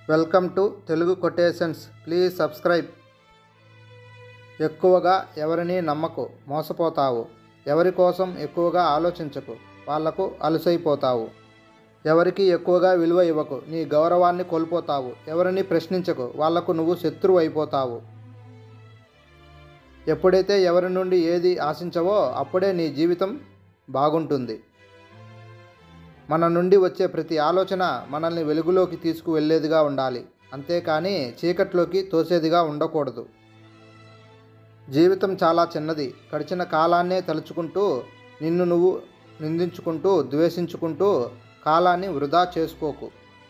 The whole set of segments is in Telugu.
Welcome to Telugu quotations. Please subscribe. ఎక్కువగా ఎవరిని నమ్మకు, మోసపోతావు. ఎవరి కోసం ఎక్కువగా ఆలోచించకు, వాళ్లకు అలసైపోతావు. ఎవరికి ఎక్కువగా విలువ ఇవ్వకు, నీ గౌరవాన్ని కోల్పోతావు. ఎవరిని ప్రశ్నించకు, వాళ్లకు నువ్వు శత్రువు అయిపోతావు. ఎప్పుడైతే ఎవరి నుండి ఏది ఆశించవో అప్పుడే నీ జీవితం బాగుంటుంది. మన నుండి వచ్చే ప్రతి ఆలోచన మనల్ని వెలుగులోకి తీసుకువెళ్ళేదిగా ఉండాలి, అంతేకాని చీకట్లోకి తోసేదిగా ఉండకూడదు. జీవితం చాలా చిన్నది. గడిచిన కాలాన్నే తలుచుకుంటూ నిన్ను నువ్వు నిందించుకుంటూ ద్వేషించుకుంటూ కాలాన్ని వృధా చేసుకోకు.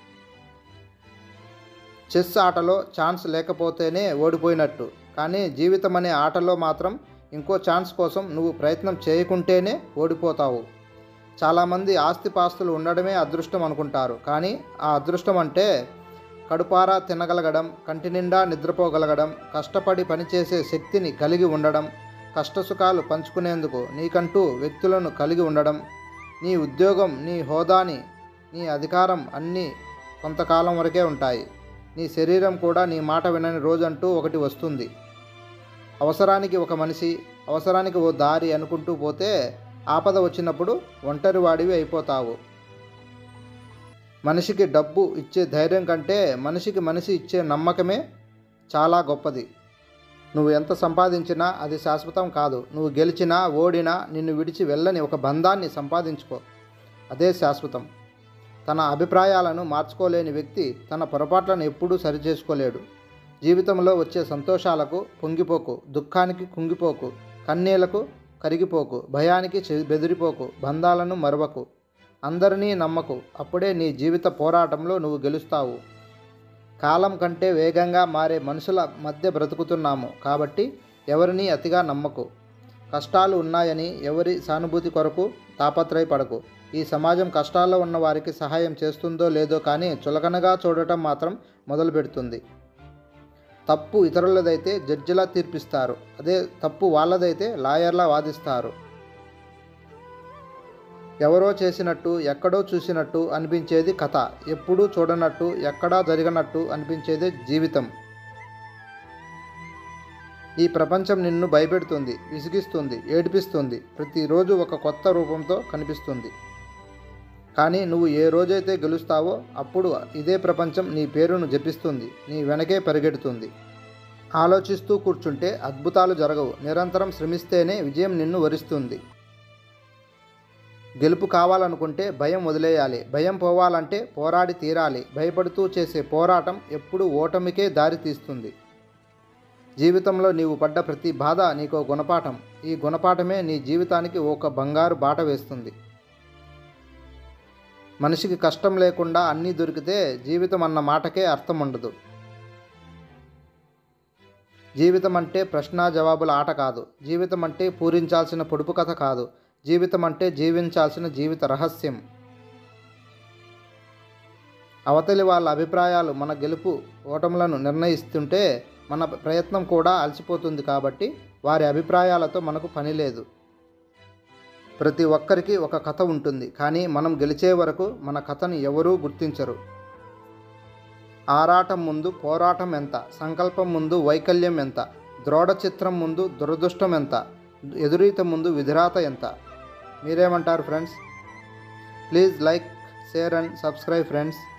చెస్ ఆటలో ఛాన్స్ లేకపోతేనే ఓడిపోయినట్టు, కానీ జీవితం అనే ఆటలో మాత్రం ఇంకో ఛాన్స్ కోసం నువ్వు ప్రయత్నం చేయకుంటేనే ఓడిపోతావు. చాలామంది ఆస్తిపాస్తులు ఉండడమే అదృష్టం అనుకుంటారు, కానీ ఆ అదృష్టం అంటే కడుపారా తినగలగడం, కంటి నిండా నిద్రపోగలగడం, కష్టపడి పనిచేసే శక్తిని కలిగి ఉండడం, కష్టసుఖాలు పంచుకునేందుకు నీకంటూ వ్యక్తులను కలిగి ఉండడం. నీ ఉద్యోగం, నీ హోదాని, నీ అధికారం అన్నీ కొంతకాలం వరకే ఉంటాయి. నీ శరీరం కూడా నీ మాట వినని రోజంటూ ఒకటి వస్తుంది. అవసరానికి ఒక మనిషి, అవసరానికి ఓ దారి అనుకుంటూ పోతే ఆపద వచ్చినప్పుడు ఒంటరి వాడివి అయిపోతావు. మనిషికి డబ్బు ఇచ్చే ధైర్యం కంటే మనిషికి మనిషి ఇచ్చే నమ్మకమే చాలా గొప్పది. నువ్వు ఎంత సంపాదించినా అది శాశ్వతం కాదు. నువ్వు గెలిచినా ఓడినా నిన్ను విడిచి వెళ్ళని ఒక బంధాన్ని సంపాదించుకో, అదే శాశ్వతం. తన అభిప్రాయాలను మార్చుకోలేని వ్యక్తి తన పొరపాట్లను ఎప్పుడూ సరిచేసుకోలేడు. జీవితంలో వచ్చే సంతోషాలకు పొంగిపోకు, దుఃఖానికి కుంగిపోకు, కన్నీళ్లకు కరిగిపోకు, భయానికి బెదిరిపోకు, బంధాలను మరవకు, అందరినీ నమ్మకు. అప్పుడే నీ జీవిత పోరాటంలో నువ్వు గెలుస్తావు. కాలం కంటే వేగంగా మారే మనుషుల మధ్య బ్రతుకుతున్నాము కాబట్టి ఎవరినీ అతిగా నమ్మకు. కష్టాలు ఉన్నాయని ఎవరి సానుభూతి కొరకు తాపత్రయపడకు. ఈ సమాజం కష్టాల్లో ఉన్న వారికి సహాయం చేస్తుందో లేదో కానీ చులకనగా చూడటం మాత్రం మొదలు పెడుతుంది. తప్పు ఇతరులదైతే జడ్జిలా తీర్పిస్తారు, అదే తప్పు వాళ్ళదైతే లాయర్లా వాదిస్తారు. ఎవరో చేసినట్టు, ఎక్కడో చూసినట్టు అనిపించేది కథ, ఎప్పుడూ చూడనట్టు, ఎక్కడా జరిగినట్టు అనిపించేదే జీవితం. ఈ ప్రపంచం నిన్ను భయపెడుతుంది, విసిగిస్తుంది, ఏడిపిస్తుంది. ప్రతిరోజు ఒక కొత్త రూపంతో కనిపిస్తుంది. కానీ నువ్వు ఏ రోజైతే గెలుస్తావో అప్పుడు ఇదే ప్రపంచం నీ పేరును జపిస్తుంది, నీ వెనకే పరిగెడుతుంది. ఆలోచిస్తూ కూర్చుంటే అద్భుతాలు జరగవు. నిరంతరం శ్రమిస్తేనే విజయం నిన్ను వరిస్తుంది. గెలుపు కావాలనుకుంటే భయం వదిలేయాలి. భయం పోవాలంటే పోరాడి తీరాలి. భయపడుతూ చేసే పోరాటం ఎప్పుడూ ఓటమికే దారి తీస్తుంది. జీవితంలో నీవు పడ్డ ప్రతి బాధ నీకో గుణపాఠం. ఈ గుణపాఠమే నీ జీవితానికి ఒక బంగారు బాట వేస్తుంది. మనిషికి కష్టం లేకుండా అన్నీ దొరికితే జీవితం అన్న మాటకే అర్థం ఉండదు. జీవితం అంటే ప్రశ్న జవాబుల ఆట కాదు. జీవితం అంటే పూరించాల్సిన పొడుపు కథ కాదు. జీవితం అంటే జీవించాల్సిన జీవిత రహస్యం. అవతలి వాళ్ళ అభిప్రాయాలు మన గెలుపు ఓటములను నిర్ణయిస్తుంటే మన ప్రయత్నం కూడా అలసిపోతుంది. కాబట్టి వారి అభిప్రాయాలతో మనకు పని లేదు. ప్రతి ఒక్కరికి ఒక కథ ఉంటుంది, కానీ మనం గెలిచే వరకు మన కథను ఎవరూ గుర్తించరు. ఆరాటం ముందు పోరాటం ఎంత, సంకల్పం ముందు వైకల్యం ఎంత, ద్రోఢ చిత్రం ముందు దురదృష్టం ఎంత, ఎదురీత ముందు విధిరాత ఎంత. మీరేమంటారు friends? Please like, share and subscribe friends.